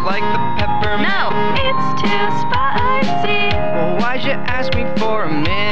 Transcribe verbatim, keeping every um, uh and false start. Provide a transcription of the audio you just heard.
like the peppermint. No, it's too spicy. Well, why'd you ask me for a minute?